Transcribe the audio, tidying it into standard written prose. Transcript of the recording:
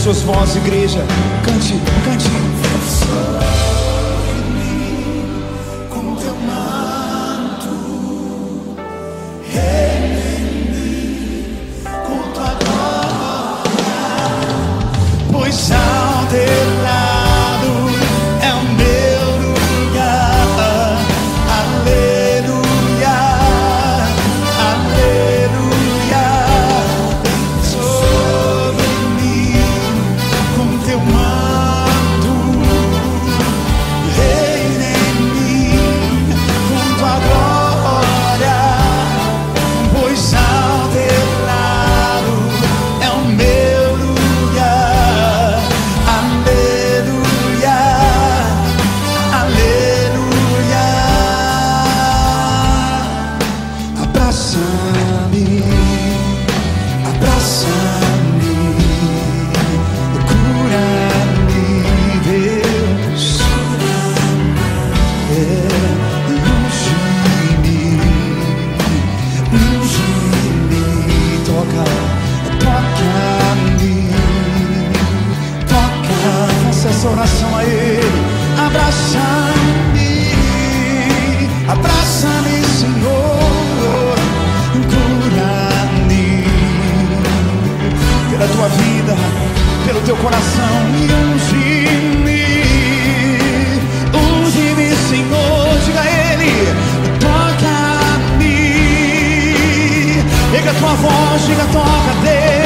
suas vozes, igreja. Cante, cante. Com teu manto, reine com tua glória, pois ao teu lado é o meu lugar. Aleluia, aleluia. Sobre mim, com teu manto, reina em mim com tua glória, pois ao teu lado é o meu lugar. Aleluia, aleluia. Abraça-me, abraça-me, cura-me, Deus, e unge-me, unge-me, toca-me, toca, faça essa oração a Ele. Abraça-me, abraça-me, Senhor, cura-me pela tua vida, pelo teu coração, e unge-me, unge-me, Senhor. Diga a Ele, toca-me. Pega a tua voz, diga, toca, Deus.